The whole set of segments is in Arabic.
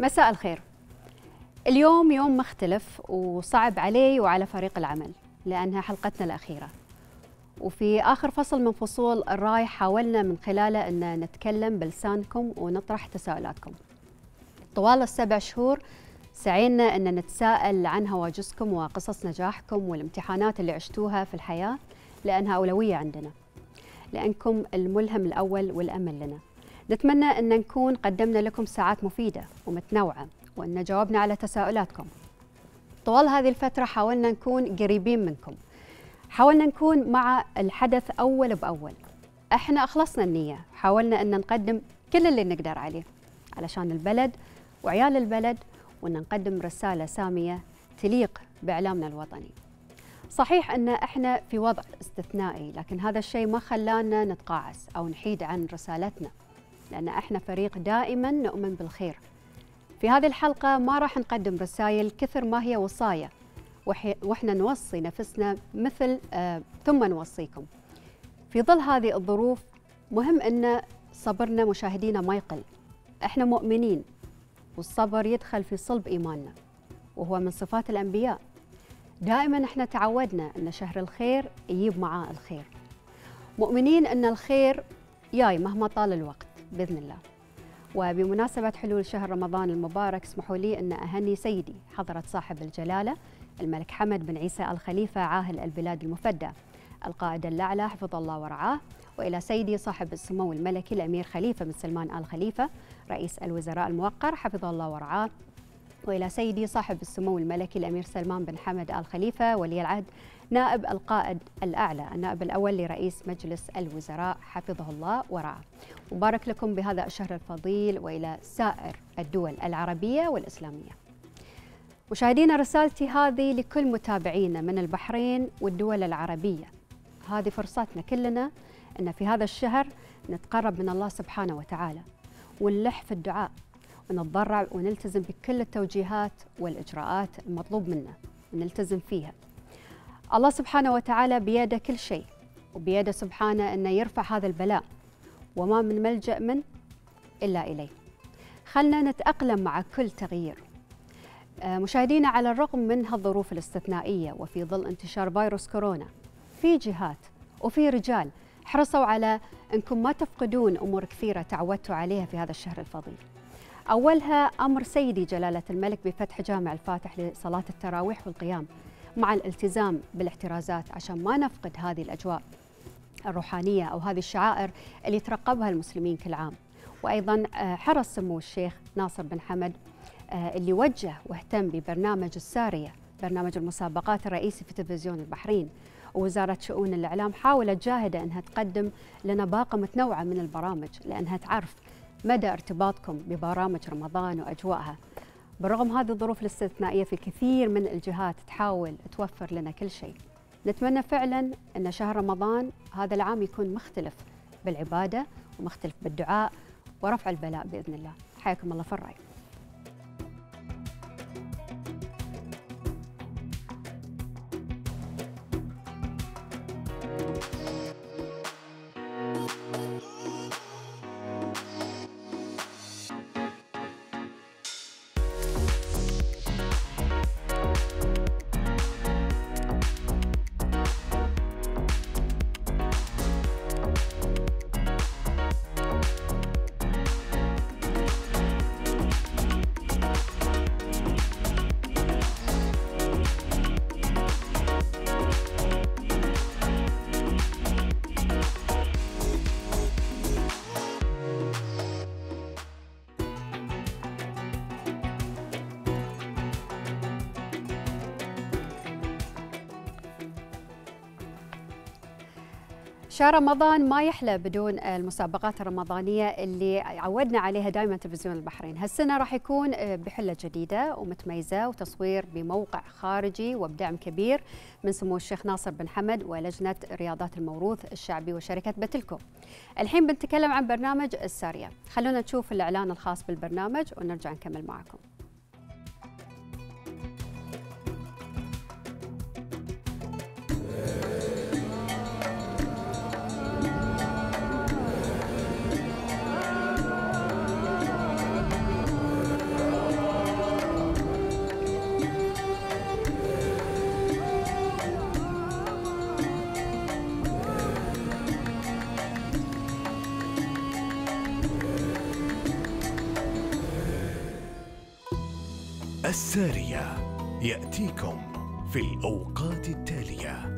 مساء الخير. اليوم يوم مختلف وصعب علي وعلى فريق العمل لأنها حلقتنا الأخيرة، وفي آخر فصل من فصول الراي حاولنا من خلاله أن نتكلم بلسانكم ونطرح تساؤلاتكم. طوال ال7 شهور سعينا أن نتساءل عن هواجسكم وقصص نجاحكم والامتحانات اللي عشتوها في الحياة، لأنها أولوية عندنا، لأنكم الملهم الأول والأمل لنا. نتمنى أن نكون قدمنا لكم ساعات مفيدة ومتنوعة، وأن جاوبنا على تساؤلاتكم. طوال هذه الفترة حاولنا نكون قريبين منكم، حاولنا نكون مع الحدث أول بأول. احنا أخلصنا النية، حاولنا أن نقدم كل اللي نقدر عليه علشان البلد وعيال البلد، وأن نقدم رسالة سامية تليق بإعلامنا الوطني. صحيح أن احنا في وضع استثنائي، لكن هذا الشيء ما خلانا نتقاعس أو نحيد عن رسالتنا، لأن احنا فريق دائما نؤمن بالخير. في هذه الحلقة ما راح نقدم رسائل كثر ما هي وصايا، واحنا نوصي نفسنا مثل ثم نوصيكم. في ظل هذه الظروف مهم أن صبرنا مشاهدينا ما يقل. احنا مؤمنين، والصبر يدخل في صلب إيماننا، وهو من صفات الأنبياء. دائما احنا تعودنا أن شهر الخير يجيب معاه الخير، مؤمنين أن الخير جاي مهما طال الوقت بإذن الله. وبمناسبة حلول شهر رمضان المبارك اسمحوا لي أن أهني سيدي حضرة صاحب الجلالة الملك حمد بن عيسى آل خليفة عاهل البلاد المفدى القائد الأعلى حفظ الله ورعاه، وإلى سيدي صاحب السمو الملكي الأمير خليفة بن سلمان آل خليفة رئيس الوزراء الموقر حفظه الله ورعاه، وإلى سيدي صاحب السمو الملكي الأمير سلمان بن حمد آل خليفة ولي العهد نائب القائد الأعلى النائب الأول لرئيس مجلس الوزراء حفظه الله ورعاه. مبارك لكم بهذا الشهر الفضيل، وإلى سائر الدول العربية والإسلامية. مشاهدينا، رسالتي هذه لكل متابعينا من البحرين والدول العربية. هذه فرصتنا كلنا أن في هذا الشهر نتقرب من الله سبحانه وتعالى، ونلح في الدعاء، ونتضرع ونلتزم بكل التوجيهات والإجراءات المطلوب منا ونلتزم فيها. الله سبحانه وتعالى بيده كل شيء، وبيده سبحانه أنه يرفع هذا البلاء، وما من ملجأ من إلا إليه. خلنا نتأقلم مع كل تغيير. مشاهدينا، على الرغم من هالظروف الاستثنائية وفي ظل انتشار فيروس كورونا، في جهات وفي رجال حرصوا على أنكم ما تفقدون أمور كثيرة تعودتوا عليها في هذا الشهر الفضيل. أولها أمر سيدي جلالة الملك بفتح جامع الفاتح لصلاة التراويح والقيام، مع الالتزام بالاحترازات عشان ما نفقد هذه الأجواء الروحانية أو هذه الشعائر اللي يترقبها المسلمين كل عام. وأيضا حرص سمو الشيخ ناصر بن حمد اللي وجه واهتم ببرنامج السارية، برنامج المسابقات الرئيسي في تلفزيون البحرين، ووزارة شؤون الإعلام حاولت جاهدة أنها تقدم لنا باقة متنوعة من البرامج، لأنها تعرف مدى ارتباطكم ببرامج رمضان وأجواءها. بالرغم هذه الظروف الاستثنائية، في كثير من الجهات تحاول توفر لنا كل شيء. نتمنى فعلا أن شهر رمضان هذا العام يكون مختلف بالعبادة ومختلف بالدعاء ورفع البلاء بإذن الله. حياكم الله في الرأي. شهر رمضان ما يحلى بدون المسابقات الرمضانية اللي عودنا عليها دائما تلفزيون البحرين. هالسنة راح يكون بحلة جديدة ومتميزة، وتصوير بموقع خارجي وبدعم كبير من سمو الشيخ ناصر بن حمد ولجنة رياضات الموروث الشعبي وشركة بتلكو. الحين بنتكلم عن برنامج السارية. خلونا نشوف الإعلان الخاص بالبرنامج ونرجع نكمل معكم. السارية يأتيكم في الأوقات التالية.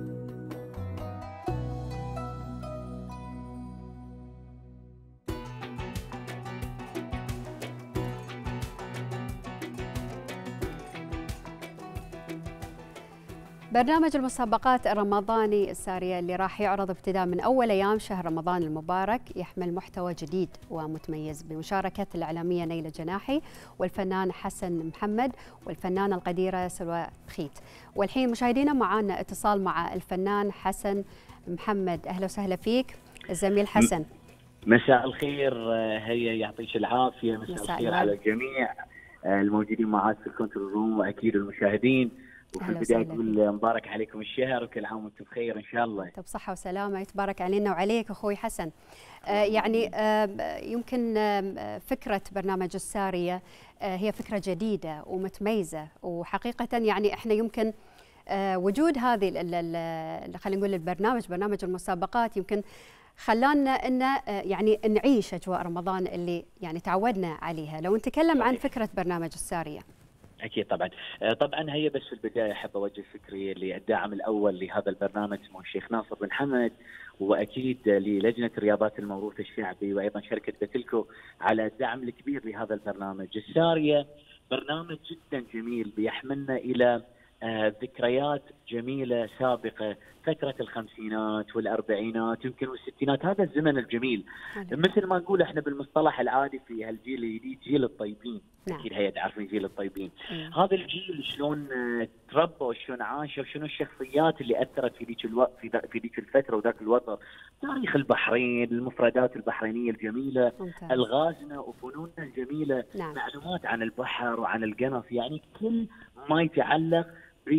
برنامج المسابقات الرمضاني السارية اللي راح يعرض ابتداء من أول أيام شهر رمضان المبارك يحمل محتوى جديد ومتميز بمشاركة الإعلامية نيلة جناحي والفنان حسن محمد والفنانة القديرة سلوى خيت. والحين مشاهدينا معنا اتصال مع الفنان حسن محمد. أهلا وسهلا فيك الزميل حسن. مساء الخير هي يعطيك العافية. مساء الخير على الجميع الموجودين معاك في الكنترول روم وأكيد المشاهدين. وفي البداية أقول مبارك عليكم الشهر وكل عام وانتم بخير إن شاء الله. طب بصحة وسلامة يتبارك علينا وعليك أخوي حسن. يعني يمكن فكرة برنامج السارية هي فكرة جديدة ومتميزة، وحقيقة يعني احنا يمكن وجود هذه خلينا نقول برنامج المسابقات يمكن خلانا ان يعني نعيش اجواء رمضان اللي يعني تعودنا عليها. لو نتكلم عن فكرة برنامج السارية. اكيد طبعا هي بس في البدايه احب اوجه شكري للداعم الاول لهذا البرنامج سمو الشيخ ناصر بن حمد، واكيد للجنه رياضات الموروث الشعبي وايضا شركه بتلكو على الدعم الكبير لهذا البرنامج. الساريه برنامج جدا جميل بيحملنا الى ذكريات جميله سابقه، فتره الخمسينات والاربعينات يمكن والستينات، هذا الزمن الجميل. مثل ما نقول احنا بالمصطلح العادي في هالجيل الجديد جيل الطيبين. اكيد هي تعرفين جيل الطيبين. هذا الجيل شلون تربوا، شلون عاشوا، شنو الشخصيات اللي اثرت في ذيك الوقت في ذيك الفتره وذاك الوطن. تاريخ البحرين، المفردات البحرينيه الجميله، الغازنا وفنوننا الجميله، معلومات عن البحر وعن القنص، يعني كل ما يتعلق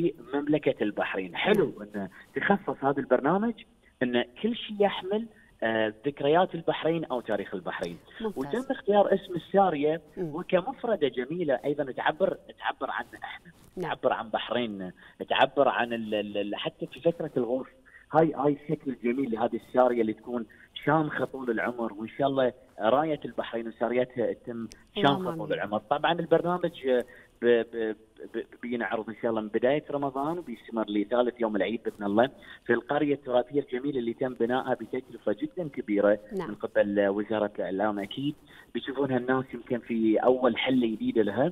بمملكه البحرين. حلو ان تخصص هذا البرنامج ان كل شيء يحمل ذكريات البحرين او تاريخ البحرين. وتم اختيار اسم الساريه وكمفرده جميله ايضا تعبر عنا احنا، تعبر عن بحريننا، تعبر عن حتى في فتره الغوص. هاي الشكل الجميل لهذه الساريه اللي تكون شامخه طول العمر، وان شاء الله رايه البحرين وساريتها تتم شامخه طول العمر. طبعا البرنامج بينعرض ان شاء الله من بدايه رمضان وبيستمر لثالث يوم العيد باذن الله في القريه التراثيه الجميله اللي تم بنائها بتكلفه جدا كبيره من قبل وزاره الاعلام. اكيد بيشوفونها الناس يمكن في اول حله جديده لها.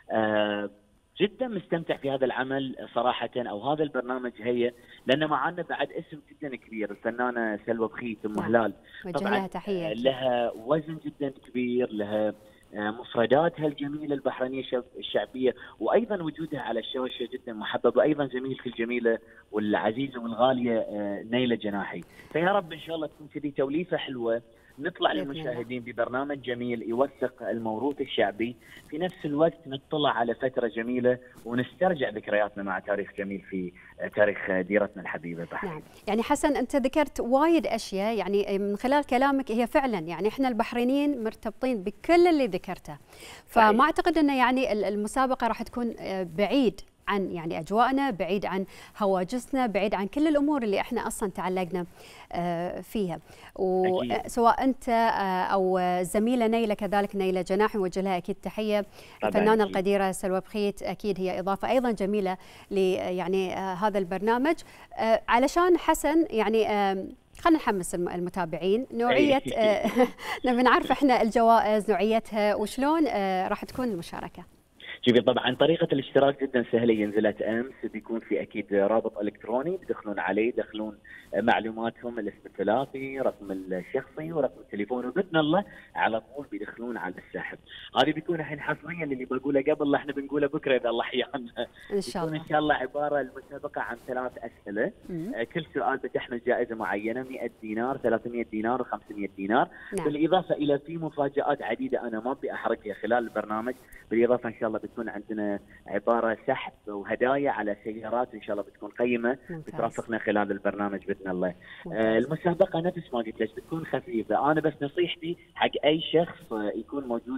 جدا مستمتع في هذا العمل صراحه او هذا البرنامج هي لان معنا بعد اسم جدا كبير، الفنانه سلوى خيت ام هلال. طبعا تحية. لها وزن جدا كبير، لها مفرداتها الجميله البحرينيه الشعبيه، وايضا وجودها على الشاشه جدا محبب، وايضا زميلتي الجميله والعزيزه والغاليه نيله جناحي. فيا رب ان شاء الله تكون كذي توليفه حلوه نطلع للمشاهدين ببرنامج جميل يوثق الموروث الشعبي، في نفس الوقت نطلع على فتره جميله ونسترجع ذكرياتنا مع تاريخ جميل في تاريخ ديرتنا الحبيبه البحرين. نعم، يعني حسن انت ذكرت وايد اشياء، يعني من خلال كلامك هي فعلا يعني احنا البحرينيين مرتبطين بكل اللي ذكرته، فما اعتقد انه يعني المسابقه راح تكون بعيد عن يعني اجواءنا، بعيد عن هواجسنا، بعيد عن كل الامور اللي احنا اصلا تعلقنا فيها. وسواء انت او الزميله نيله كذلك، نيله جناحي نوجه لها اكيد تحيه. الفنانه القديره سلوى خيت اكيد هي اضافه ايضا جميله ل يعني هذا البرنامج. علشان حسن يعني خلينا نحمس المتابعين نوعيه نبي نعرف احنا الجوائز نوعيتها وشلون راح تكون المشاركه. شوفي طبعا طريقة الاشتراك جدا سهلة، ينزلت امس، بيكون في اكيد رابط الكتروني بيدخلون عليه، يدخلون معلوماتهم، الاسم الثلاثي، رقم الشخصي ورقم التليفون، وباذن الله على طول بيدخلون على السحب. هذه بيكون الحين حصريا اللي بقوله قبل، احنا بنقوله بكره اذا الله احيانا. ان شاء الله. ان شاء الله عبارة المسابقة عن 3 اسئلة، كل سؤال بتحمل جائزة معينة، 100 دينار، 300 دينار و500 دينار. بالاضافة الى في مفاجآت عديدة انا ما ابي احرقها خلال البرنامج. بالاضافة ان شاء الله بتكون عندنا عبارة سحب وهدايا على سيارات ان شاء الله بتكون قيمة بترافقنا خلال البرنامج باذن الله. المسابقة نفس ما قلت لك بتكون خفيفة. انا بس نصيحتي حق اي شخص يكون موجود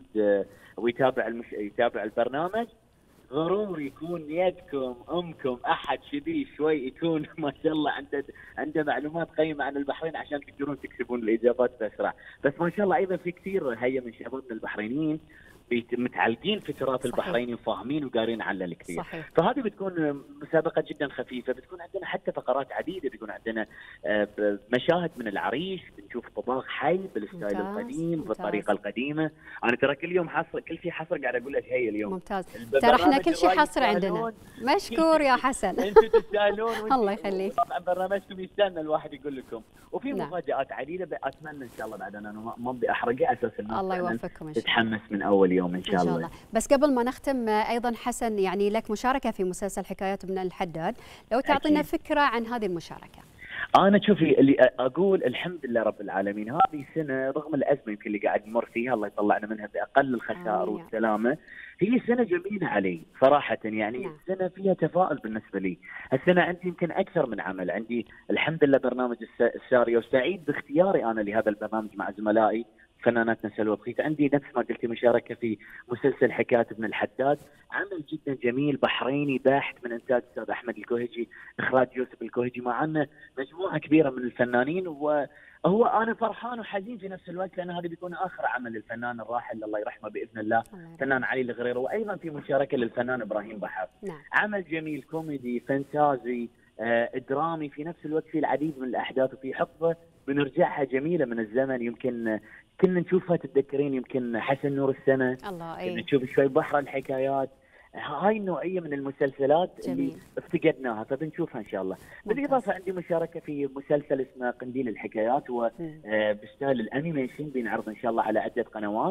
ويتابع البرنامج، ضروري يكون يدكم امكم احد شبيه شوي يكون ما شاء الله عنده معلومات قيمه عن البحرين عشان تقدرون تكتبون الاجابات باسرع. بس ما شاء الله ايضا في كثير هي من شبابنا البحرينيين متعلقين في التراث البحريني وفاهمين وقارين عنه الكثير. صحيح. فهذه بتكون مسابقه جدا خفيفه، بتكون عندنا حتى فقرات عديده، بيكون عندنا مشاهد من العريش، بنشوف طباخ حي بالستايل القديم بالطريقه القديمه. انا ترى كل يوم حصر، كل شيء حصر قاعد اقول لك هي اليوم. ممتاز. ترى احنا كل شيء حصر عندنا. مشكور يا حسن. انتم تستاهلون. الله يخليك. طبعا برنامجكم يستنى الواحد يقول لكم، وفي مفاجات عديده اتمنى ان شاء الله بعد انا ما بدي احرقها اساس الناس الله يوفقكم ان شاء الله. تتحمس من اول يوم ان شاء الله. بس قبل ما نختم ايضا حسن، يعني لك مشاركه في مسلسل حكايات ابن الحداد، لو تعطينا فكره عن هذه المشاركه. انا شوفي اللي اقول الحمد لله رب العالمين، هذه سنه رغم الازمه يمكن اللي قاعد نمر فيها الله يطلعنا منها باقل الخسائر والسلامه، هي سنه جميله علي صراحه. يعني السنه فيها تفاؤل بالنسبه لي. السنه عندي يمكن اكثر من عمل، عندي الحمد لله برنامج الساريه، وسعيد باختياري انا لهذا البرنامج مع زملائي فناناتنا سلوى بخيت. عندي نفس ما قلتي مشاركه في مسلسل حكايات ابن الحداد، عمل جدا جميل بحريني بحت من انتاج الاستاذ احمد الكوهجي، اخراج يوسف الكوهجي، معنا مجموعه كبيره من الفنانين. وهو انا فرحان وحزين في نفس الوقت، لان هذا بيكون اخر عمل للفنان الراحل الله يرحمه باذن الله فنان علي الغرير، وايضا في مشاركه للفنان ابراهيم بحر. عمل جميل كوميدي فانتازي درامي، في نفس الوقت في العديد من الاحداث وفي حقبه بنرجعها جميله من الزمن. يمكن كنا نشوفها، تتذكرين يمكن حسن نور السنه، الله نشوف شوي بحر الحكايات. هاي النوعيه من المسلسلات جميل. اللي افتقدناها فبنشوفها ان شاء الله. بالاضافه عندي مشاركه في مسلسل اسمه قنديل الحكايات، وبستايل الانيميشن بينعرض ان شاء الله على عده قنوات،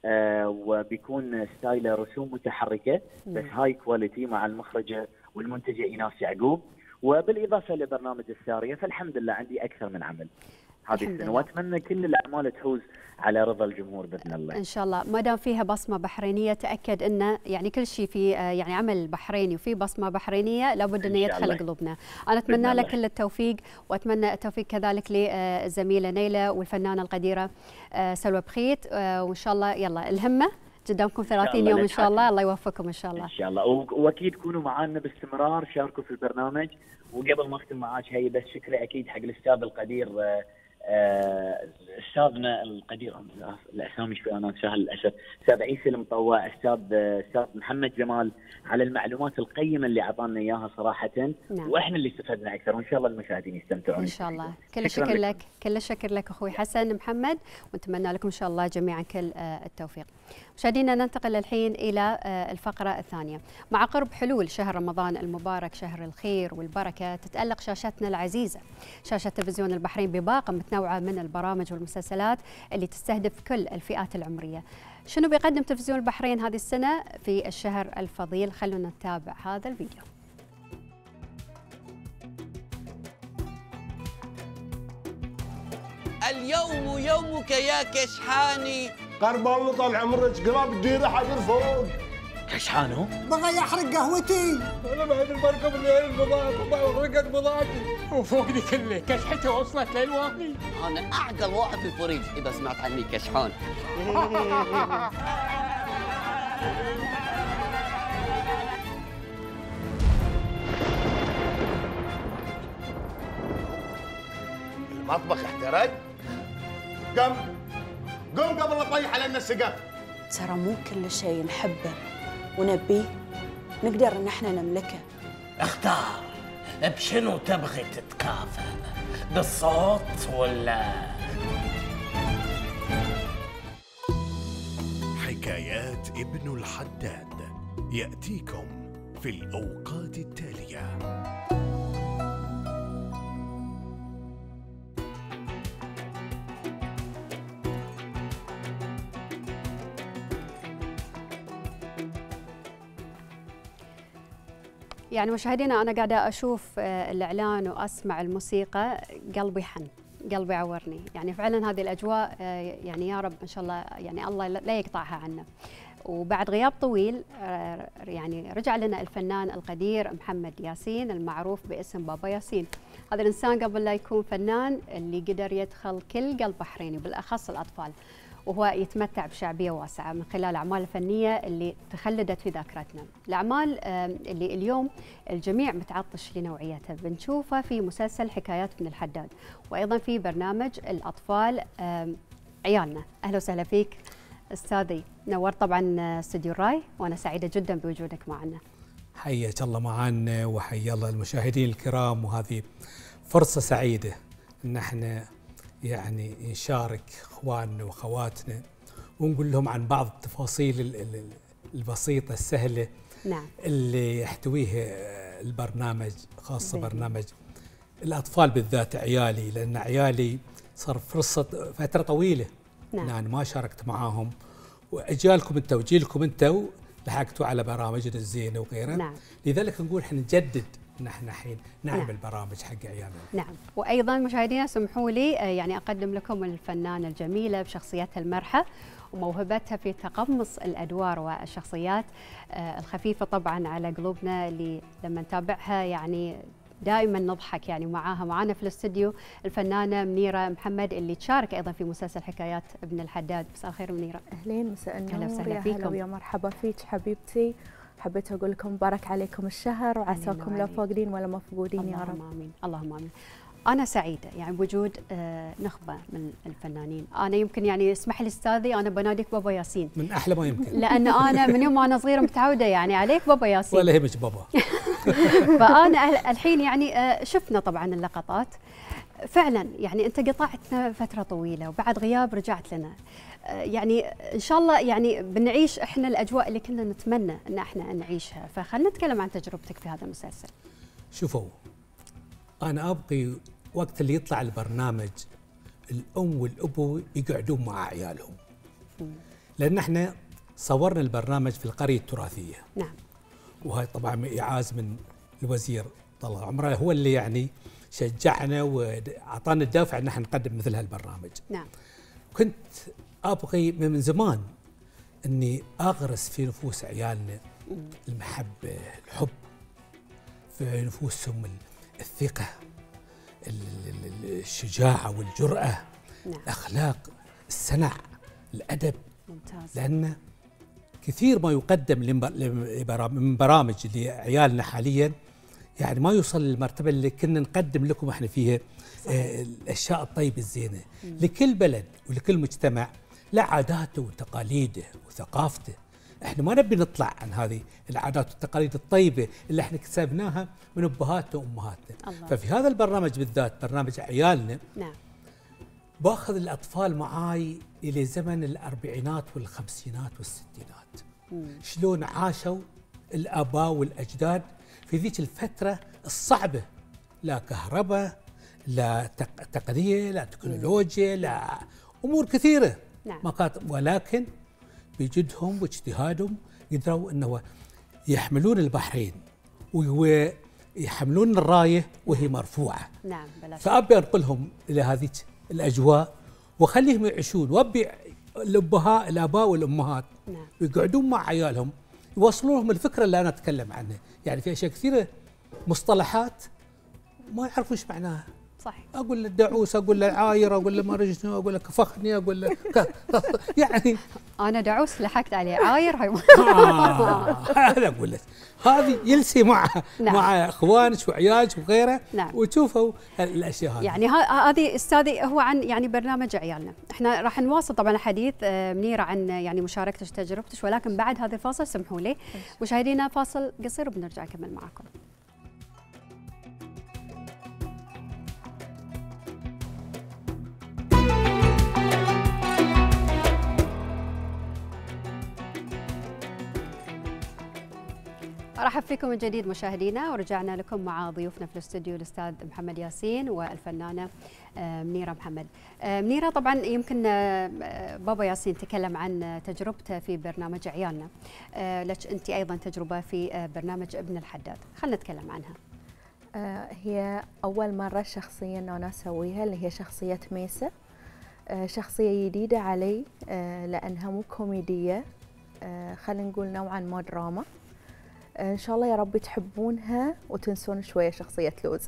وبيكون ستايله رسوم متحركه بس هاي كواليتي مع المخرجه والمنتجه ايناس يعقوب، وبالاضافه لبرنامج الساريه. فالحمد لله عندي اكثر من عمل هذه السنه، واتمنى كل الاعمال تحوز على رضا الجمهور باذن الله. ان شاء الله، ما دام فيها بصمه بحرينيه تاكد انه يعني كل شيء في يعني عمل بحريني وفي بصمه بحرينيه لابد انه يدخل قلوبنا. انا اتمنى لك كل التوفيق، واتمنى التوفيق كذلك للزميله نيله والفنانه القديره سلوى بخيت، وان شاء الله يلا الهمه قدامكم 30 يوم ان شاء الله. الله يوفقكم ان شاء الله. ان شاء الله، واكيد كونوا معنا باستمرار، شاركوا في البرنامج. وقبل ما اختم معاك هي بس شكري اكيد حق الاستاذ القدير، استاذنا القدير الاسامي شوي انا سهل للاسف، استاذ عيسى المطوع، استاذ محمد جمال، على المعلومات القيمه اللي اعطانا اياها صراحه. واحنا اللي استفدنا اكثر، وان شاء الله المشاهدين يستمتعون ان شاء الله. كل الشكر لك، كل الشكر لك اخوي حسن محمد، ونتمنى لكم ان شاء الله جميعا كل التوفيق. مشاهدينا ننتقل الحين الى الفقره الثانيه. مع قرب حلول شهر رمضان المبارك شهر الخير والبركه، تتالق شاشتنا العزيزه شاشه تلفزيون البحرين بباقه متنوعه من البرامج والمسلسلات اللي تستهدف كل الفئات العمريه. شنو بيقدم تلفزيون البحرين هذه السنه في الشهر الفضيل؟ خلونا نتابع هذا الفيديو. اليوم يومك يا كشحاني. قرب الله طال عمرك، قراب الديره حجر فوق. كشحانو؟ بغى يحرق قهوتي. انا بعد بركب الليل البضاعه وحرقت بضاعتي وفوق دي كله كشحتي وصلت للوالي. انا اعقل واحد في الفريج اذا سمعت عني كشحان. المطبخ احترق. قم قبل لا تطيح علينا السقف. ترى مو كل شيء نحبه ونبيه نقدر ان احنا نملكه. اختار بشنو تبغي تتكافئ، بالصوت ولا؟ حكايات ابن الحداد يأتيكم في الأوقات التالية. يعني مشاهدينا أنا قاعدة أشوف الإعلان وأسمع الموسيقى، قلبي حن، قلبي عورني. يعني فعلا هذه الأجواء يعني يا رب إن شاء الله يعني الله لا يقطعها عنا. وبعد غياب طويل يعني رجع لنا الفنان القدير محمد ياسين المعروف باسم بابا ياسين. هذا الإنسان قبل لا يكون فنان اللي قدر يدخل كل قلب بحريني بالأخص الأطفال، وهو يتمتع بشعبية واسعة من خلال الأعمال الفنية اللي تخلدت في ذاكرتنا. الأعمال اللي اليوم الجميع متعطش لنوعيتها بنشوفها في مسلسل حكايات ابن الحداد، وأيضا في برنامج الأطفال عيالنا. أهلا وسهلا فيك استاذي نورت طبعا استوديو الراي، وانا سعيده جدا بوجودك معنا. حياك الله معنا وحيا الله المشاهدين الكرام، وهذه فرصه سعيده ان احنا يعني نشارك اخواننا واخواتنا ونقول لهم عن بعض التفاصيل البسيطه السهله نعم اللي يحتويه البرنامج، خاصه برنامج الاطفال بالذات عيالي، لان عيالي صار فرصه فتره طويله نعم. أنا ما شاركت معاهم، واجيالكم انت وجيلكم انت لحقتوا على برامجنا الزينه وغيرها. نعم. لذلك نقول احنا نجدد ان احنا الحين نعمل نعم. برامج حق عيالنا. نعم، وايضا مشاهدينا اسمحوا لي يعني اقدم لكم الفنانه الجميله بشخصيتها المرحه وموهبتها في تقمص الادوار والشخصيات الخفيفه طبعا على قلوبنا، اللي لما نتابعها يعني دائما نضحك يعني معانا في الاستوديو الفنانه منيره محمد، اللي تشارك ايضا في مسلسل حكايات ابن الحداد. مساء الخير منيره. اهلين، مساء النور. اهلا وسهلا يا فيكم. هلا ويا مرحبا فيك حبيبتي. حبيت اقول لكم بارك عليكم الشهر وعساكم لا فاقدين ولا مفقودين يا رب. اللهم امين اللهم امين. أنا سعيدة يعني بوجود نخبة من الفنانين. أنا يمكن يعني اسمح لي أستاذي أنا بناديك بابا ياسين من أحلى ما يمكن، لأن أنا من يوم أنا صغيرة متعودة يعني عليك بابا ياسين. ولا يهمك بابا. فأنا الحين يعني شفنا طبعا اللقطات، فعلا يعني أنت قطعتنا فترة طويلة وبعد غياب رجعت لنا، يعني إن شاء الله يعني بنعيش إحنا الأجواء اللي كنا نتمنى أن إحنا نعيشها. فخلنا نتكلم عن تجربتك في هذا المسلسل. شوفوا، أنا أبغي وقت اللي يطلع البرنامج الأم والأبو يقعدون مع عيالهم، لأن احنا صورنا البرنامج في القرية التراثية. نعم. وهي طبعا إعاز من الوزير طال عمره، هو اللي يعني شجعنا وأعطانا الدافع أن احنا نقدم مثل هالبرنامج. نعم. كنت أبغي من زمان أني أغرس في نفوس عيالنا المحبة، الحب، في نفوسهم الثقة، الشجاعة والجرأة، نعم. الأخلاق، السنع، الأدب. ممتاز. لأن كثير ما يقدم من برامج لعيالنا حاليا يعني ما يوصل للمرتبة اللي كنا نقدم لكم احنا فيها الأشياء الطيبة الزينة. لكل بلد ولكل مجتمع له عاداته وتقاليده وثقافته. احنا ما نبي نطلع عن هذه العادات والتقاليد الطيبه اللي احنا اكتسبناها من ابهاتنا وامهاتنا. ففي هذا البرنامج بالذات، برنامج عيالنا، نعم، باخذ الاطفال معاي الى زمن الاربعينات والخمسينات والستينات. شلون عاشوا الاباء والاجداد في ذيك الفتره الصعبه، لا كهرباء، لا تقنيه، لا تكنولوجيا، لا امور كثيره. نعم. ما كانت، ولكن بجدهم واجتهادهم قدروا انه يحملون البحرين ويحملون الرايه وهي مرفوعه. نعم. بلا شك. فابي انقلهم الى هذه الاجواء واخليهم يعيشون، وابي الاباء والامهات نعم. يقعدون مع عيالهم يوصلون لهم الفكره اللي انا اتكلم عنها. يعني في اشياء كثيره، مصطلحات ما يعرفون ايش معناها. صحيح. اقول له دعوس، اقول له عاير، اقول له مرجني، اقول له كفخني، اقول له يعني انا دعوس لحقت عليه، عاير هاي هذا اقول لك، هذه يلسي مع نعم. مع اخوانك وعيالك وغيره. نعم. وتشوفوا الاشياء هذه. يعني هذه استاذي هو عن يعني برنامج عيالنا. احنا راح نواصل طبعا الحديث منيره عن يعني مشاركتك تجربتك، ولكن بعد هذا الفاصل سمحوا لي مشاهدينا فاصل قصير وبنرجع نكمل معكم. ارحب فيكم من جديد مشاهدينا، ورجعنا لكم مع ضيوفنا في الاستوديو الاستاذ محمد ياسين والفنانه منيره محمد. منيره طبعا يمكن بابا ياسين تكلم عن تجربته في برنامج عيالنا، لك انت ايضا تجربه في برنامج ابن الحداد، خلينا نتكلم عنها. هي اول مره شخصيا انا اسويها، اللي هي شخصيه ميسة، شخصيه جديده علي لانها مو كوميديه، خلينا نقول نوعا ما دراما. ان شاء الله يا رب تحبونها وتنسون شويه شخصيه لوز.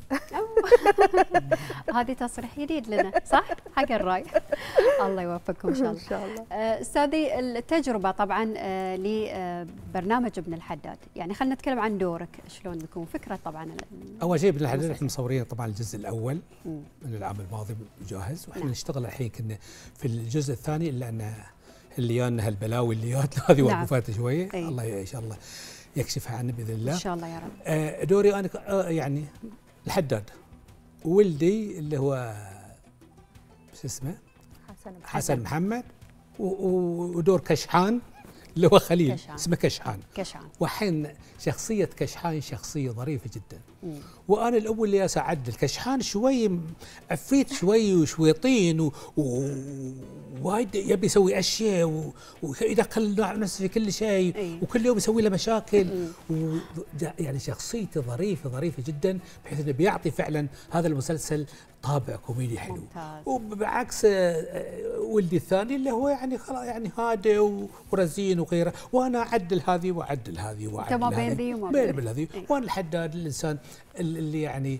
هذه تصريح جديد لنا، صح؟ حق الراي. الله يوفقكم ان شاء الله. ان شاء الله. استاذي التجربه طبعا لبرنامج ابن الحداد، يعني خلينا نتكلم عن دورك، شلون بيكون فكره طبعا. اول شيء ابن الحداد احنا مصورين طبعا الجزء الاول من العام الماضي جاهز، واحنا نشتغل الحين كنا في الجزء الثاني، الا ان اللي جانا هالبلاوي اللي جاتنا هذه نعم. وقفاتها شويه. أي. الله ان شاء الله يكشفها عنا باذن الله ان شاء الله يا رب. دوري انا يعني الحداد، وولدي اللي هو شو اسمه حسن محمد، ودور كشحان اللي هو خليل كشحان. اسمه كشحان. وحين شخصية كشحان شخصية ظريفة جدا. وأنا الأول اللي أعدل كشحان شوي عفيت شوي وشويطين ووايد يبي يسوي أشياء ويدخل نفسه في كل شيء وكل يوم يسوي له مشاكل يعني شخصيته ظريفة جدا، بحيث أنه بيعطي فعلا هذا المسلسل طابع كوميدي حلو. ممتاز. وبعكس ولدي الثاني اللي هو يعني خلاص يعني هادئ ورزين وغيره، وانا اعدل هذه واعدل هذه واعدل هذه بين ذي وما بين هذه. وانا الحداد الانسان اللي يعني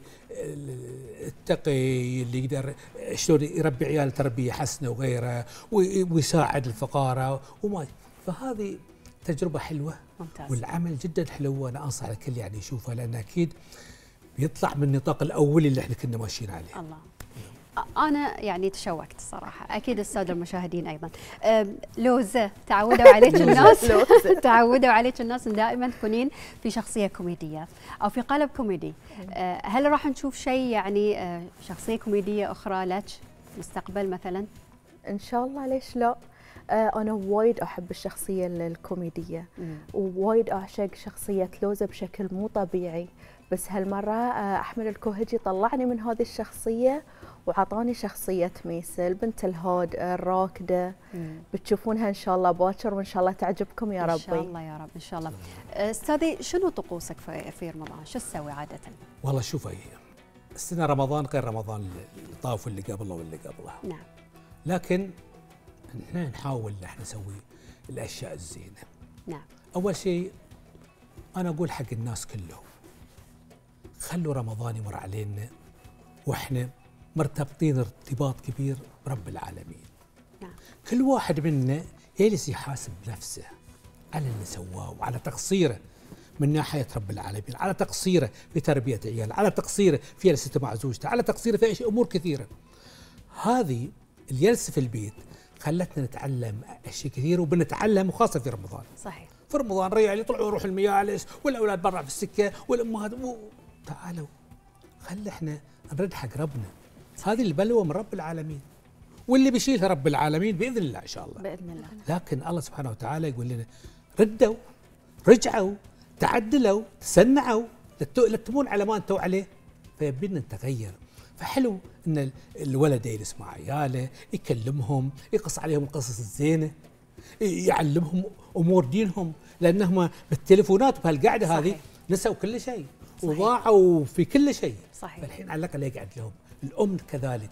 التقي اللي يقدر شلون يربي عيال تربيه حسنه وغيره ويساعد الفقراء وما. فهذه تجربه حلوه. ممتاز. والعمل جدا حلو، وانا انصح الكل يعني يشوفه، لان اكيد بيطلع من النطاق الاولي اللي احنا كنا ماشيين عليه. الله. أنا يعني تشوقت الصراحة، أكيد السادة المشاهدين أيضا. لوزة تعودوا عليك الناس تعودوا عليك الناس إن دائما تكونين في شخصية كوميدية أو في قالب كوميدي. هل راح نشوف شيء يعني شخصية كوميدية أخرى لك مستقبل مثلا؟ إن شاء الله، ليش لا؟ أنا وايد أحب الشخصية الكوميدية ووايد أعشق شخصية لوزة بشكل مو طبيعي، بس هالمرة أحمد الكوهجي طلعني من هذه الشخصية وعطاني شخصية ميسة البنت الهاد الراكدة. بتشوفونها إن شاء الله باكر، وإن شاء الله تعجبكم يا ربي. إن شاء الله يا رب إن شاء الله. أستاذي شنو طقوسك في رمضان؟ شو تسوي عادة؟ والله شوفي، السنة رمضان غير رمضان اللي طاف واللي قبله واللي قبله. نعم. لكن احنا نحاول احنا نسوي الأشياء الزينة. نعم. أول شيء أنا أقول حق الناس كلهم، خلوا رمضان يمر علينا واحنا مرتبطين ارتباط كبير برب العالمين. نعم. كل واحد منا يجلس يحاسب نفسه على اللي سواه وعلى تقصيره من ناحية رب العالمين، على تقصيره في تربية عياله، على تقصيره في جلسته مع زوجته، على تقصيره في أمور كثيرة. هذه الجلسة في البيت خلتنا نتعلم أشياء كثيرة، وبنتعلم وخاصة في رمضان. صحيح. في رمضان ريال يطلعوا يروحوا المجالس والأولاد برا في السكة والأمهات تعالوا خلي احنا نرد حق ربنا. هذه البلوى من رب العالمين، واللي بيشيلها رب العالمين بإذن الله إن شاء الله. بإذن الله. لكن الله سبحانه وتعالى يقول لنا ردوا، رجعوا، تعدلوا، تسنعوا، لا تمون على ما انتوا عليه، فيبينا نتغير. فحلو ان الولد يجلس مع عياله، يكلمهم، يقص عليهم القصص الزينه، يعلمهم امور دينهم، لانهم بالتليفونات وبهالقعده هذه نسوا كل شيء وضاعوا في كل شيء. صحيح. فالحين على الاقل يقعد لهم. الام كذلك،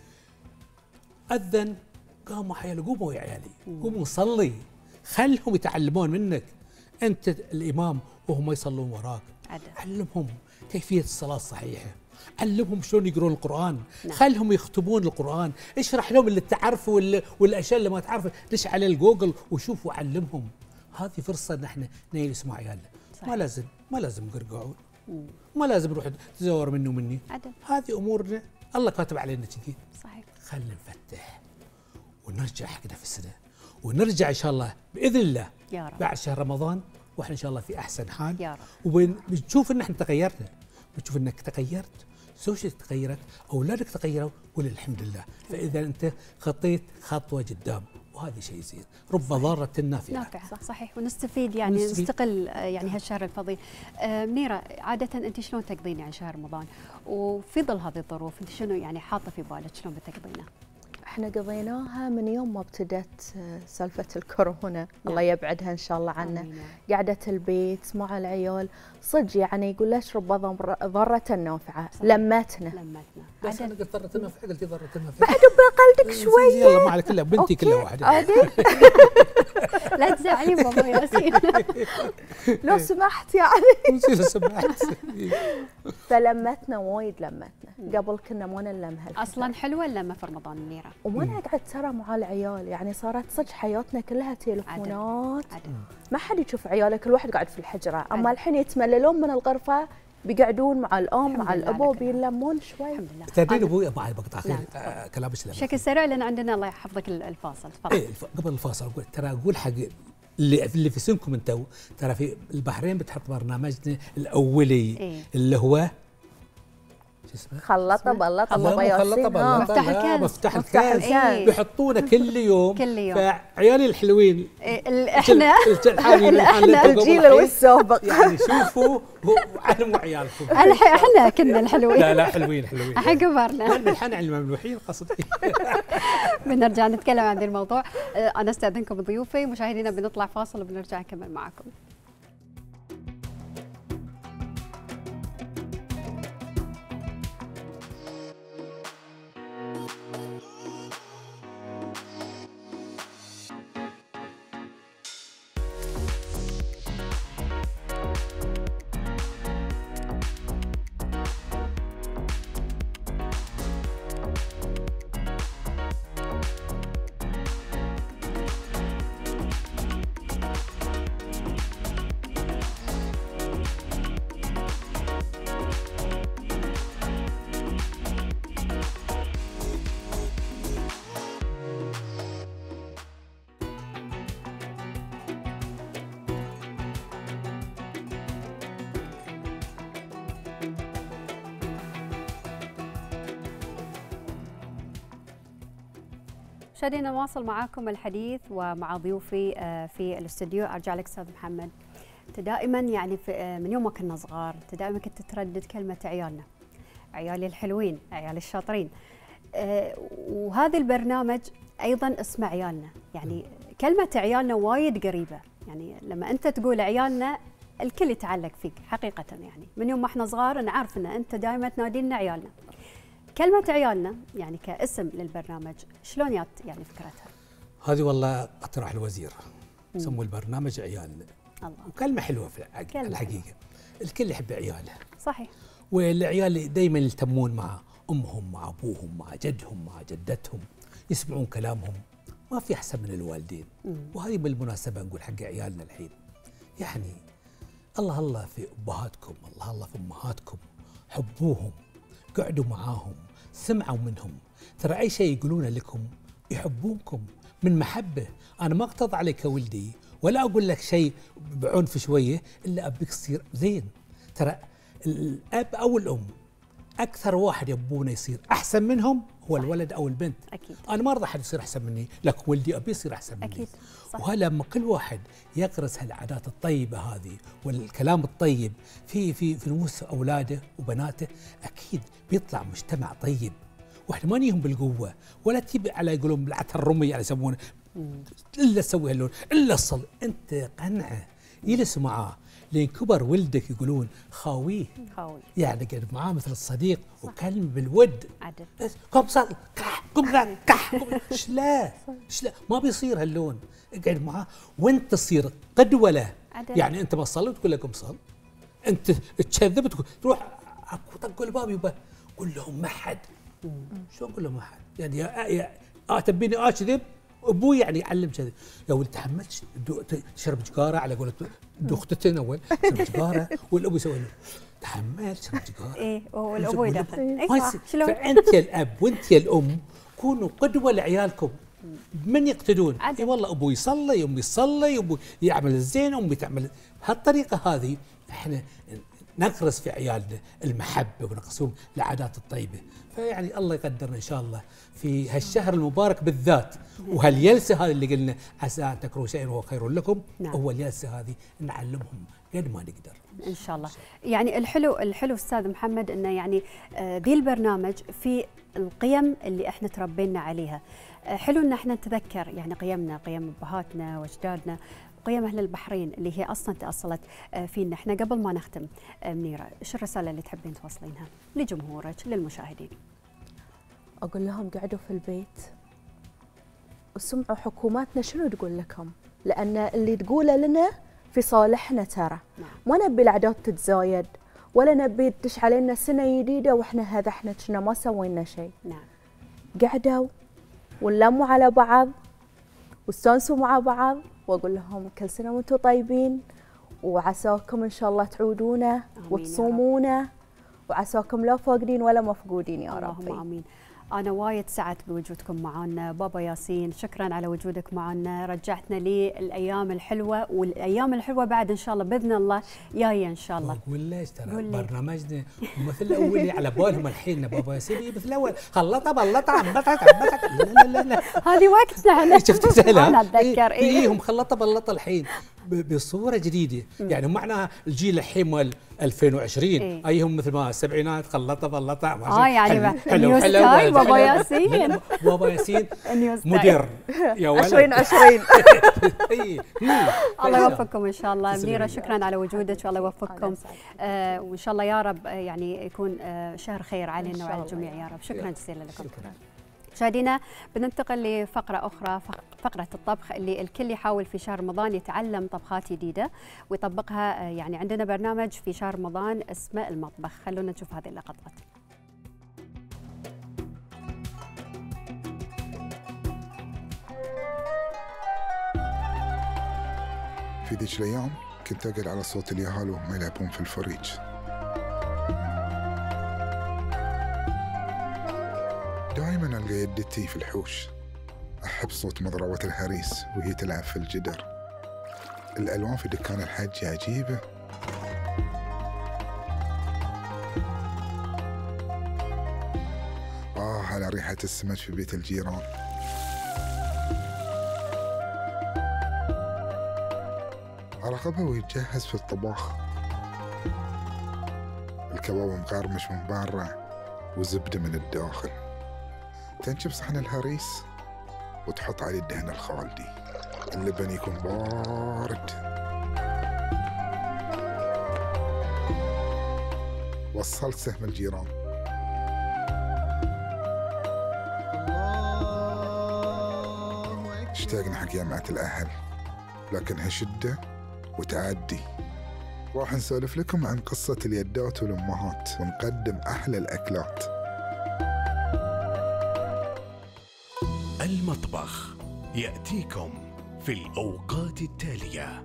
اذن قاموا عيالي، قوموا يا عيالي، قوموا صلي، خلهم يتعلمون منك. انت الامام وهم يصلون وراك، علمهم كيفيه الصلاه الصحيحه، علمهم شلون يقرون القرآن. نعم. خلهم يختمون القرآن، اشرح لهم اللي تعرفه والاشياء اللي ما تعرفه، دش على الجوجل وشوف وعلمهم. هذه فرصة ان احنا نجلس مع عيالنا. ما لازم نقرقعون، ما لازم نروح تزور منه ومني. هذه امورنا الله كاتب علينا كذي. صحيح. خلينا نفتح ونرجع حقنا في السنة، ونرجع ان شاء الله باذن الله يا رب بعد شهر رمضان واحنا ان شاء الله في احسن حال. يا رب. وبنشوف ان احنا تغيرنا، بتشوف انك تغيرت، زوجتك تغيرت، اولادك تغيروا، قول الحمد لله. فاذا انت خطيت خطوه قدام، وهذا شيء زين. رب ضاره نافعه. صحيح. ونستفيد يعني نستقل يعني هالشهر الفضيل. منيره، عاده انت شلون تقضين يعني شهر رمضان؟ وفي ظل هذه الظروف انت شنو يعني حاطه في بالك شلون بتقضينه؟ احنا قضيناها من يوم ما ابتدت سالفه الكورونا. نعم. الله يبعدها ان شاء الله عنا. قعدة البيت مع العيال صدق يعني يقول ليش رب ضرة نافعه. لمتنا بس انا قلت ضرة نافعه، قلتي ضرة نافعه بعد بقلدك شويه. يلا ما عليك، كلها بنتي كلها واحده. لا تزعلين بابا ياسين لو سمحت يعني. لو سمحت. فلمتنا وايد، لمتنا قبل كنا ما نلمها. اصلا حلوه اللمه في رمضان منيره، وما نقعد ترى مع العيال، يعني صارت صدق حياتنا كلها تليفونات. ما حد يشوف عياله، كل واحد قاعد في الحجره. اما الحين يتمللون من الغرفه بيقعدون مع الام مع الابو بيلمون شوي. الحمد لله. تدرين ابوي بعد بقطع كلام بشكل سريع لان عندنا الله يحفظك الفاصل. تفضل. ايه قبل الفاصل اقول ترى اقول حق اللي في سنكم انتم، ترى في البحرين بتحط برنامجنا الاولي اللي هو شو اسمه؟ خلطه بلطه بابا ياسين. مفتاح الكاس. مفتاح الكاس بيحطونه كل يوم. فعيالي الحلوين احنا الجيل السابق يعني شوفوا علموا عيالكم. احنا كنا الحلوين. لا حلوين الحين كبرنا. الحين على المملوحين قصدي. بنرجع نتكلم عن هذا الموضوع. انا استاذنكم ضيوفي مشاهدينا، بنطلع فاصل وبنرجع نكمل معكم. مشاهدينا نواصل معاكم الحديث ومع ضيوفي في الاستوديو. ارجع لك استاذ محمد. انت دائما يعني من يوم ما كنا صغار انت دائما كنت تردد كلمه عيالنا، عيالي الحلوين، عيالي الشاطرين. وهذا البرنامج ايضا اسمه عيالنا، يعني كلمه عيالنا وايد قريبه، يعني لما انت تقول عيالنا الكل يتعلق فيك حقيقه. يعني من يوم ما احنا صغار نعرف ان انت دائما تنادينا عيالنا. كلمة عيالنا يعني كاسم للبرنامج شلون يعني فكرتها؟ هذه والله اقتراح الوزير، سموا البرنامج عيالنا. الله. وكلمة حلوة في الحقيقة. الكل يحب عياله. صحيح. والعيال دائما يلتمون مع امهم، مع ابوهم، مع جدهم، مع جدتهم، يسمعون كلامهم. ما في احسن من الوالدين. وهذه بالمناسبة نقول حق عيالنا الحين، يعني الله في ابهاتكم، الله في امهاتكم، حبوهم، قعدوا معاهم، سمعوا منهم. ترى أي شيء يقولونه لكم يحبونكم من محبة. أنا ما أقتضى عليك ولدي ولا أقول لك شيء بعنف شوية إلا أبيك تصير زين. ترى الأب أو الأم أكثر واحد يبونه يصير أحسن منهم هو صح. الولد أو البنت. أكيد. أنا ما أرضى أحد يصير أحسن مني، لك ولدي أبي يصير أحسن مني. أكيد. صح. وهذا لما كل واحد يغرس هالعادات الطيبة هذه والكلام الطيب في نفوس أولاده وبناته، أكيد بيطلع مجتمع طيب. واحنا ما نيهم بالقوة ولا تجيب على يقولون بالعته الرمي يعني يسمونه إلا تسوي هاللون إلا الصل. أنت قنعه يجلس معاه لين كبر ولدك يقولون خاويه يعني قاعد معاه مثل الصديق وكلم بالود. عدل. قم صل قم ذا كح شلا ما بيصير هاللون. اقعد معاه وانت تصير قدوه له. يعني انت ما تصلي تقول لكم صل، انت تكذب تروح طق الباب يبا قول لهم ما حد. شو اقول لهم ما حد؟ يعني يا تبيني اكذب؟ ابوي يعني يعلم كذا. يا ولد تحملت تشرب سجاره على قولة اختتين اول تشرب سجاره والابو يسوي له تحمل تشرب سجاره. ايه والابو يدخل. فانت يا الاب وانت يا الام كونوا قدوه لعيالكم. من يقتدون؟ اي والله ابوي يصلي، امي تصلي، ابوي يعمل الزين، امي تعمل. بهالطريقه هذه احنا نغرس في عيالنا المحبه ونقصهم العادات الطيبه. فيعني الله يقدرنا ان شاء الله في هالشهر المبارك بالذات وهالجلسه هذه اللي قلنا عسى ان تكرهوا شيئا وهو خير لكم. نعم. هو الجلسه هذه نعلمهم قد ما نقدر ان شاء الله. يعني الحلو استاذ محمد انه يعني ذي البرنامج في القيم اللي احنا تربينا عليها. حلو ان احنا نتذكر يعني قيمنا، قيم ابهاتنا واجدادنا، قيم اهل البحرين اللي هي اصلا تاصلت فينا احنا. قبل ما نختم منيره، ايش الرساله اللي تحبين توصلينها لجمهورك للمشاهدين؟ اقول لهم قعدوا في البيت وسمعوا حكوماتنا شنو تقول لكم، لان اللي تقوله لنا في صالحنا ترى. ما نبي الاعداد تتزايد ولا نبي تدش علينا سنه جديده واحنا هذا احنا كنا ما سوينا شيء. نعم. قعدوا ونلموا على بعض واستانسوا مع بعض، واقول لهم كل سنه وانتم طيبين وعساكم إن شاء الله تعودونه وتصومونه، وعساكم لا فاقدين ولا مفقودين يا رب. اللهم آمين. أنا وايد سعدت بوجودكم معنا بابا ياسين، شكرا على وجودك معنا، رجعتنا للأيام الحلوة، والأيام الحلوة بعد إن شاء الله بإذن الله جاية إن شاء الله. قول ليش ترى برنامجنا مثل الأول على بالهم الحين بابا ياسين مثل الأول خلطة بلطة عبطة لا لا لا هذه وقتنا احنا. شفت سهلة؟ أنا أتذكر هم خلطة بلطة الحين بصورة جديدة، يعني معناها الجيل الحين مال 2020 أيهم مثل ما السبعينات خلطة بلطة يعني حلو حلو بابا ياسين. بابا ياسين مدير يا ولد 2020. الله يوفقكم ان شاء الله. منيرة شكرا على وجودك والله يوفقكم، وان شاء الله يا رب يعني يكون شهر خير علينا وعلى الجميع يا رب. شكرا جزيلا لكم. مشاهدينا بننتقل لفقرة أخرى، فقرة الطبخ اللي الكل يحاول في شهر رمضان يتعلم طبخات جديدة ويطبقها. يعني عندنا برنامج في شهر رمضان اسمه المطبخ، خلونا نشوف هذه اللقطات. في ذيك الأيام كنت أقعد على صوت اليهال وهم يلعبون في الفريج. دائما ألقى يدتي في الحوش، أحب صوت مضربة الهريس وهي تلعب في الجدر. الألوان في دكان الحج عجيبة. على ريحة السمك في بيت الجيران. أراقبه ويتجهز في الطباخ، الكباب مقرمش من برا وزبدة من الداخل. تنشف صحن الهريس وتحط عليه الدهن الخالدي، اللبن يكون بارد، وصلت سهم الجيران. اشتاقنا حق جامعة الأهل، لكنها شدة وتعدي. راح نسولف لكم عن قصة اليدات والأمهات ونقدم أحلى الأكلات. المطبخ يأتيكم في الأوقات التالية.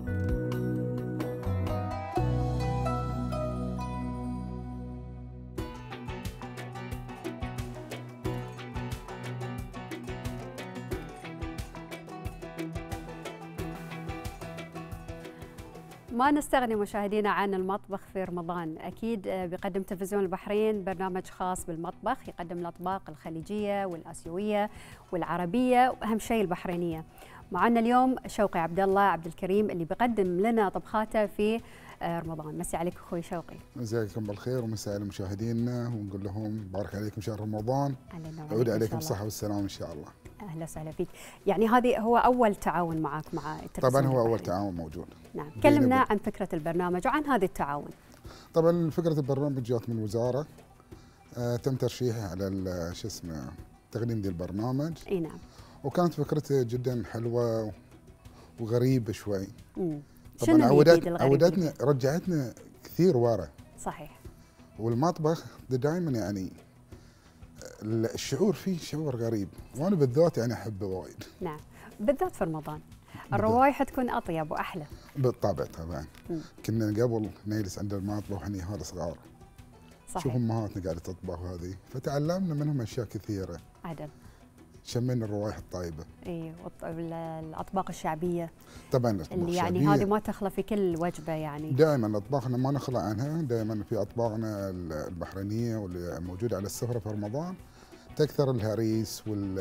ما نستغني مشاهدينا عن المطبخ في رمضان. أكيد بيقدم تلفزيون البحرين برنامج خاص بالمطبخ، يقدم الأطباق الخليجية والآسيوية والعربية وأهم شيء البحرينية. معنا اليوم شوقي عبد الله عبد الكريم اللي بيقدم لنا طبخاته في رمضان. مسي عليك أخوي شوقي. مساكم بالخير ومساء على مشاهدينا، ونقول لهم بارك عليكم شهر رمضان، يعود عليكم الصحة والسلامة إن شاء الله. أهلا وسهلا فيك. يعني هذه هو أول تعاون معك مع التلفزيون طبعا هو البحرين. أول تعاون موجود. نعم، كلمنا عن فكرة البرنامج وعن هذا التعاون. طبعا فكرة البرنامج جات من الوزارة، تم ترشيحه على شو اسمه تقديم ذي البرنامج. اي نعم. وكانت فكرته جدا حلوة وغريبة شوي. طبعا عودتنا رجعتنا كثير ورا. صحيح. والمطبخ دائما يعني الشعور فيه شعور غريب، وانا بالذات يعني احبه وايد. نعم، بالذات في رمضان الروايح تكون اطيب واحلى. بالطبع طبعا. كنا قبل نجلس عند المطبخ واحنا هذا صغار. صحيح. شوف امهاتنا قاعده تطبخ هذه، فتعلمنا منهم اشياء كثيره. عدل. شمينا الروائح الطيبه. اي، الاطباق الشعبيه. طبعا الاطباق اللي يعني الشعبية هذه ما تخلى في كل وجبه يعني. دائما اطباقنا ما نخلى عنها، دائما في اطباقنا البحرينيه واللي موجوده على السفره في رمضان تكثر الهريس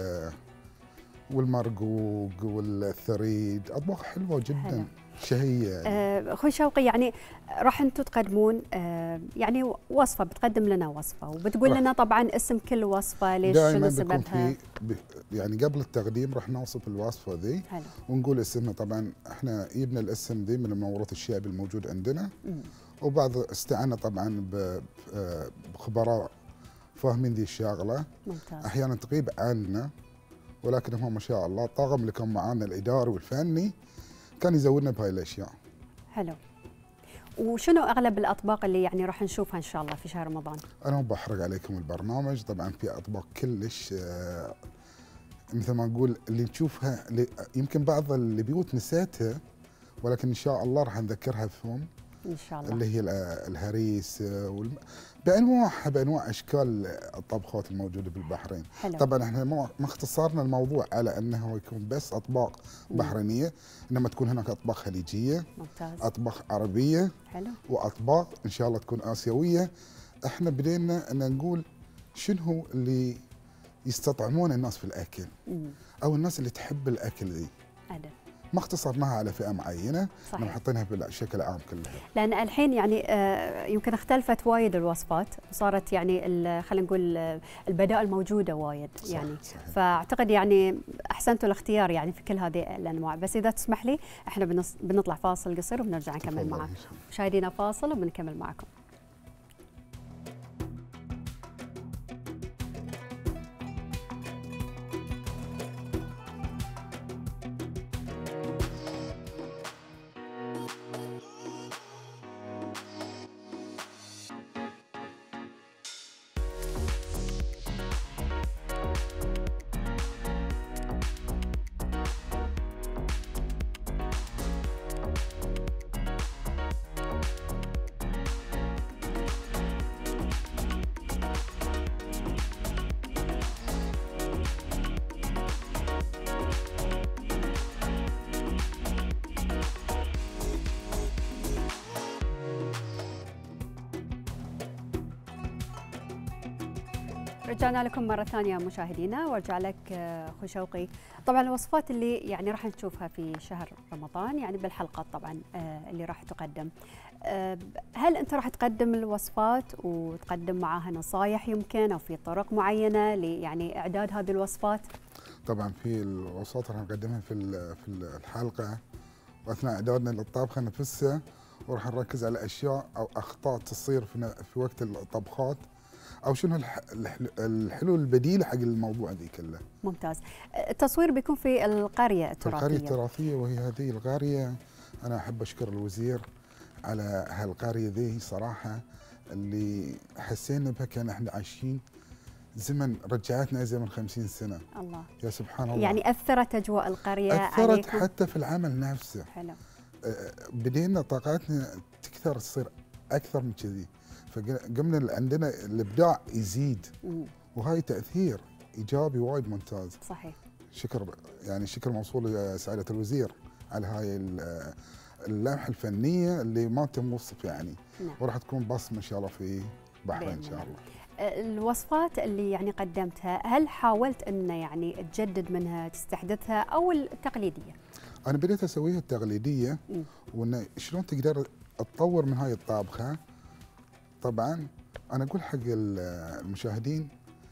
والمرقوق والثريد، اطباق حلوه جدا شهيه. اخوي شوقي، يعني راح انتم تقدمون يعني وصفه، بتقدم لنا وصفه وبتقول لنا طبعا اسم كل وصفه، ليش شنو سببها؟ يعني قبل التقديم راح نوصف الوصفه ذي ونقول اسمها. طبعا احنا جبنا الاسم ذي من الموروث الشعبي الموجود عندنا، وبعض استعنا طبعا بخبراء فاهمين ذي الشغله. ممتاز. احيانا تغيب عنا، ولكن هم ما شاء الله الطاقم اللي كان معانا الاداري والفني كان يزودنا بهاي الاشياء. حلو. وشنو اغلب الاطباق اللي يعني راح نشوفها ان شاء الله في شهر رمضان؟ انا ما بحرق عليكم البرنامج، طبعا في اطباق كلش مثل ما نقول اللي نشوفها، اللي يمكن بعض البيوت نسيتها ولكن ان شاء الله راح نذكرها بهم ان شاء الله، اللي هي الهريس بانواع اشكال الطبخات الموجوده بالبحرين. حلو. طبعا احنا ما اختصرنا الموضوع على انه يكون بس اطباق بحرينيه، انما تكون هناك اطباق خليجيه، ممتاز، اطباق عربيه، حلو، واطباق ان شاء الله تكون اسيويه. احنا بدينا ان نقول شنو اللي يستطعمون الناس في الاكل او الناس اللي تحب الاكل ذي. ما اختصرناها على فئه معينه، احنا حاطينها بشكل عام كلها. لان الحين يعني يمكن اختلفت وايد الوصفات، وصارت يعني خلينا نقول البدائل موجوده وايد يعني. صحيح. فاعتقد يعني احسنتوا الاختيار يعني في كل هذه الانواع. بس اذا تسمح لي احنا بنطلع فاصل قصير وبنرجع نكمل معاك. مشاهدينا فاصل وبنكمل معكم. رجعنا لكم مرة ثانية مشاهدينا، وارجع لك أخو شوقي. طبعا الوصفات اللي يعني راح نشوفها في شهر رمضان يعني بالحلقات طبعا اللي راح تقدم، هل أنت راح تقدم الوصفات وتقدم معاها نصايح يمكن أو في طرق معينة يعني إعداد هذه الوصفات؟ طبعا في الوصفات راح نقدمها في الحلقة وأثناء إعدادنا للطبخة نفسها، وراح نركز على أشياء أو أخطاء تصير في وقت الطبخات، أو شنو الحلول البديلة حق الموضوع ذي كله. ممتاز. التصوير بيكون في القرية التراثية. في القرية التراثية، وهي هذه القرية أنا أحب أشكر الوزير على هالقرية ذي صراحة، اللي حسينا بها كان احنا عايشين زمن، رجعتنا زمن 50 سنة. الله، يا سبحان الله. يعني أثرت أجواء القرية أثرت عليكم؟ حتى في العمل نفسه. حلو. بدينا طاقاتنا تكثر، تصير أكثر من كذي، فقمنا عندنا الإبداع يزيد، وهاي تأثير إيجابي وايد ممتاز. صحيح. شكر موصول لسعادة الوزير على هاي اللمحة الفنية اللي ما تم وصف يعني. نعم. وراح تكون بصمة إن شاء الله في بحرين إن شاء الله. الوصفات اللي يعني قدمتها، هل حاولت أن يعني تجدد منها، تستحدثها، أو التقليدية؟ أنا بديت أسويها التقليدية، وإن شلون تقدر تطور من هاي الطابخة. طبعا أنا أقول حق المشاهدين،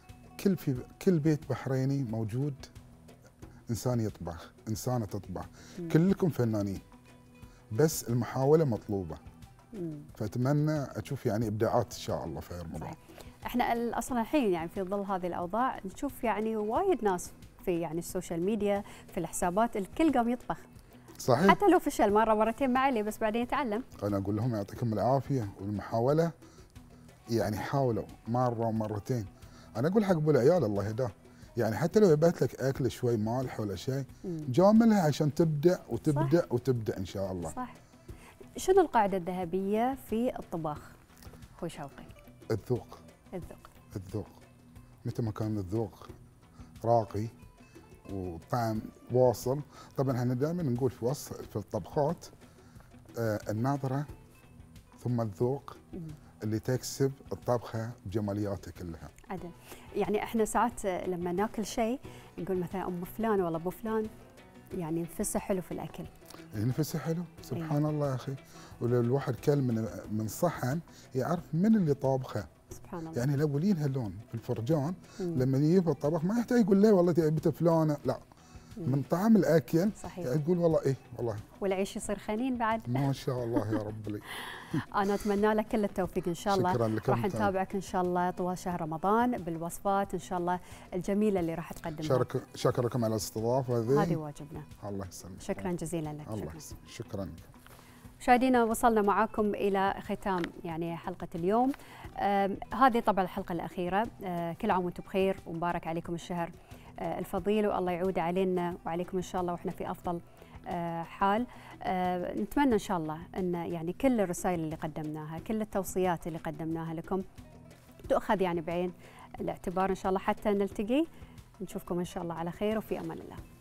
كل بيت بحريني موجود إنسان يطبخ، إنسانة تطبخ، كلكم فنانين، بس المحاولة مطلوبة. فأتمنى أشوف يعني إبداعات إن شاء الله في رمضان. احنا اصلا الحين يعني في ظل هذه الاوضاع نشوف يعني وايد ناس في يعني السوشيال ميديا، في الحسابات، الكل قام يطبخ. صحيح. حتى لو فشل مره مرتين ما عليه، بس بعدين يتعلم. انا اقول لهم يعطيكم العافيه، والمحاوله يعني حاولوا مره ومرتين. انا اقول حق ابو العيال الله يهداه، يعني حتى لو يبعث لك اكله شوي مالح ولا شيء، جاملها عشان تبدع وتبدع. صح. وتبدع ان شاء الله. صح. شنو القاعده الذهبيه في الطباخ اخوي شوقي؟ الذوق. الذوق متى ما كان الذوق راقي وطعم واصل. طبعا احنا دائما نقول في الطبخات النظره ثم الذوق اللي تكسب الطبخه بجمالياتها كلها. عدل. يعني احنا ساعات لما ناكل شيء نقول مثلا ام فلان ولا ابو فلان يعني نفسه حلو في الاكل. نفسه حلو سبحان الله يا اخي. ولو الواحد كل من صحن يعرف من اللي طابخه. سبحان الله. يعني الاولين هاللون في الفرجان لما يجيب الطبخ ما يحتاج يقول ليه والله جبته فلانه، لا، من طعم الاكل. صحيح. يعني تقول والله ايه والله. والعيش يصير خنين بعد. ما شاء الله يا رب لي. انا اتمنى لك كل التوفيق ان شاء الله. شكرا لكم. راح نتابعك ان شاء الله طوال شهر رمضان بالوصفات ان شاء الله الجميله اللي راح تقدمها. شكرا لكم على الاستضافه هذه واجبنا. الله يسلمك. شكرا جزيلا لك. الله يسلمك. شكرا لك. مشاهدينا وصلنا معاكم إلى ختام يعني حلقة اليوم. هذه طبعا الحلقة الأخيرة. كل عام وانتم بخير ومبارك عليكم الشهر الفضيل، والله يعود علينا وعليكم إن شاء الله وإحنا في أفضل حال. نتمنى إن شاء الله أن يعني كل الرسائل اللي قدمناها، كل التوصيات اللي قدمناها لكم تؤخذ يعني بعين الاعتبار إن شاء الله، حتى نلتقي نشوفكم إن شاء الله على خير وفي أمان الله.